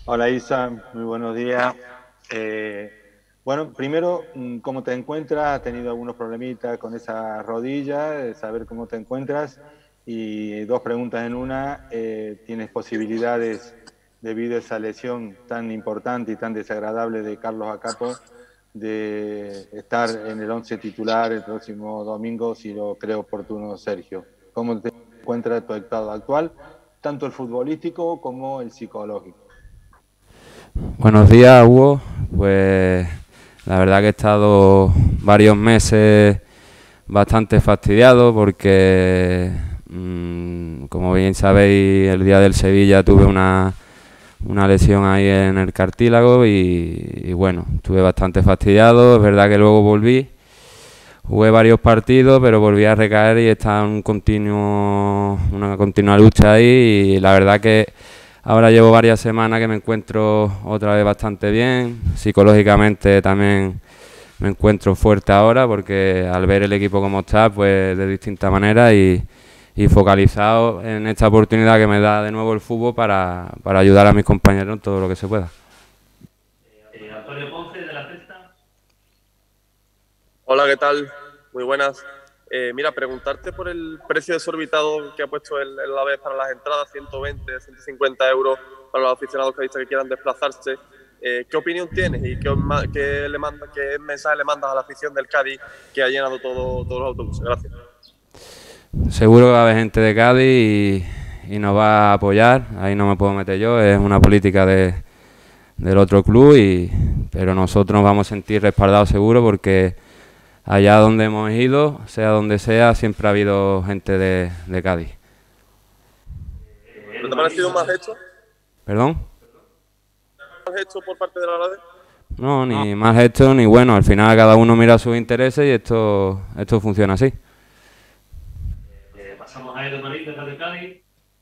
Hola Isa, muy buenos días. Eh, bueno, primero, ¿cómo te encuentras? ¿Has tenido algunos problemitas con esa rodilla? Saber cómo te encuentras. Y dos preguntas en una. ¿Tienes posibilidades, debido a esa lesión tan importante y tan desagradable de Carlos Acapo, de estar en el 11 titular el próximo domingo, si lo cree oportuno, Sergio? ¿Cómo te encuentras tu estado actual, tanto el futbolístico como el psicológico? Buenos días, Hugo. Pues la verdad que he estado varios meses bastante fastidiado porque, como bien sabéis, el día del Sevilla tuve una lesión ahí en el cartílago y bueno, estuve bastante fastidiado. Es verdad que luego volví, jugué varios partidos, pero volví a recaer y está en una continua lucha ahí y la verdad que ahora llevo varias semanas que me encuentro otra vez bastante bien. Psicológicamente también me encuentro fuerte ahora porque al ver el equipo como está, pues de distintas maneras y focalizado en esta oportunidad que me da de nuevo el fútbol para ayudar a mis compañeros en todo lo que se pueda. Antonio Ponce de la Cesta. Hola, ¿qué tal? Muy buenas. Mira, preguntarte por el precio desorbitado que ha puesto el Alavés para las entradas, 120, 150 euros para los aficionados cadistas que quieran desplazarse. ¿Qué opinión tienes y qué mensaje le mandas a la afición del Cádiz que ha llenado todos los autobuses? Gracias. Seguro que va a haber gente de Cádiz y nos va a apoyar, ahí no me puedo meter yo, es una política del otro club, pero nosotros nos vamos a sentir respaldados seguro porque allá donde hemos ido, sea donde sea, siempre ha habido gente de Cádiz. ¿No te ha parecido más hecho? ¿Perdón? ¿Más hecho por parte del Alavés? No, ni mal gesto ni bueno. Al final cada uno mira sus intereses y esto funciona así. Pasamos a Edo Marín de Radio Cádiz.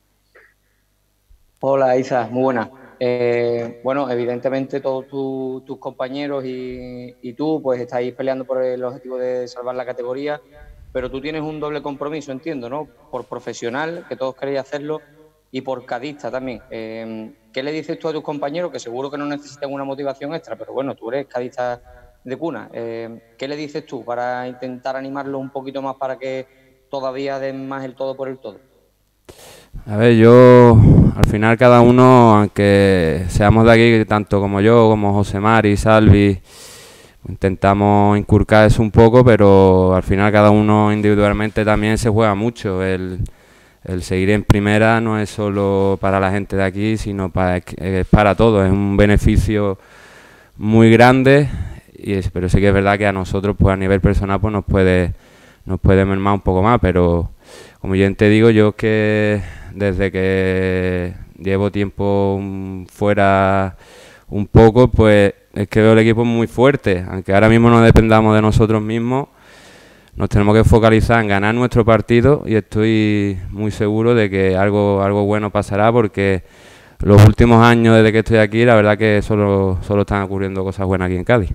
Hola Isa, muy buena. Bueno, evidentemente todos tus compañeros y tú pues estáis peleando por el objetivo de salvar la categoría, pero tú tienes un doble compromiso, entiendo, ¿no? Por profesional, que todos queréis hacerlo, y por cadista también. ¿Qué le dices tú a tus compañeros? Que seguro que no necesitan una motivación extra, pero bueno, tú eres cadista de cuna. ¿Qué le dices tú para intentar animarlos un poquito más para que todavía den más el todo por el todo? A ver, yo, al final cada uno, aunque seamos de aquí, tanto como yo, como José Mari, Salvi, intentamos inculcar eso un poco, pero al final cada uno individualmente también se juega mucho. El seguir en primera no es solo para la gente de aquí, sino es para todos. Es un beneficio muy grande, pero sí que es verdad que a nosotros, pues a nivel personal, pues nos puede mermar un poco más, pero como yo te digo, yo es que desde que llevo tiempo fuera un poco, pues es que veo el equipo muy fuerte, aunque ahora mismo no dependamos de nosotros mismos, nos tenemos que focalizar en ganar nuestro partido y estoy muy seguro de que algo bueno pasará porque los últimos años desde que estoy aquí, la verdad que solo están ocurriendo cosas buenas aquí en Cádiz.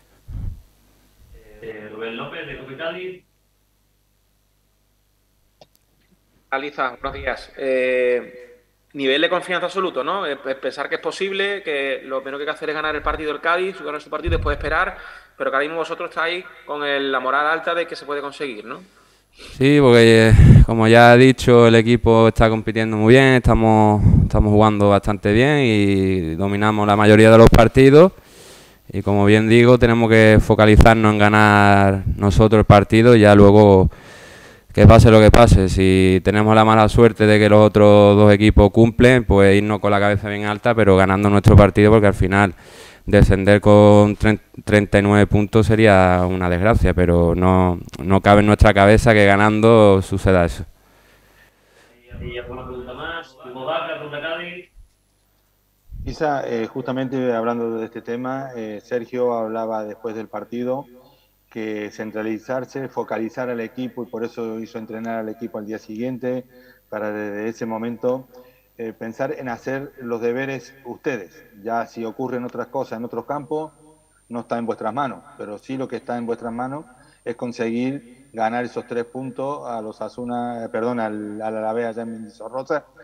Rubén López de Cope Cádiz. Aliza, buenos días. Nivel de confianza absoluto, ¿no? Pensar que es posible, que lo menos que hay que hacer es ganar el partido del Cádiz, ganar su partido y después esperar, pero que ahora mismo vosotros estáis con la moral alta de que se puede conseguir, ¿no? Sí, porque como ya he dicho, el equipo está compitiendo muy bien, estamos jugando bastante bien y dominamos la mayoría de los partidos. Y como bien digo, tenemos que focalizarnos en ganar nosotros el partido y ya luego que pase lo que pase. Si tenemos la mala suerte de que los otros dos equipos cumplen, pues irnos con la cabeza bien alta, pero ganando nuestro partido, porque al final descender con 39 puntos sería una desgracia, pero no cabe en nuestra cabeza que ganando suceda eso. Y alguna pregunta más. Hugo Vaca, Cope Cádiz. Isa, justamente hablando de este tema, Sergio hablaba después del partido que centralizarse, focalizar al equipo y por eso hizo entrenar al equipo al día siguiente para desde ese momento pensar en hacer los deberes ustedes. Ya si ocurren otras cosas en otros campos, no está en vuestras manos, pero sí lo que está en vuestras manos es conseguir ganar esos 3 puntos a los Asuna, perdón, al Alavés allá en Mendizorroza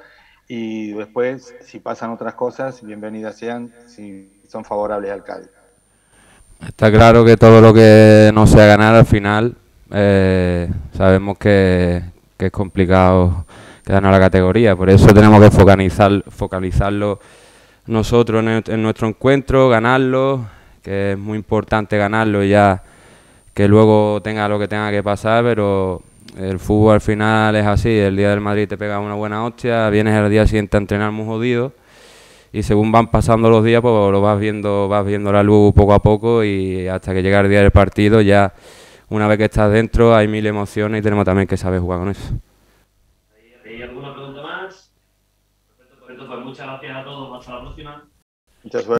y después, si pasan otras cosas, bienvenidas sean, si son favorables al Cádiz. Está claro que todo lo que no sea ganar al final, sabemos que es complicado ganar la categoría, por eso tenemos que focalizarlo nosotros en nuestro encuentro, ganarlo, que es muy importante ganarlo y ya que luego tenga lo que tenga que pasar, pero el fútbol al final es así, el día del Madrid te pega una buena hostia, vienes el día siguiente a entrenar muy jodido y según van pasando los días pues lo vas viendo la luz poco a poco y hasta que llega el día del partido ya una vez que estás dentro hay mil emociones y tenemos también que saber jugar con eso. ¿Hay alguna pregunta más? Perfecto, pues muchas gracias a todos, hasta la próxima. Muchas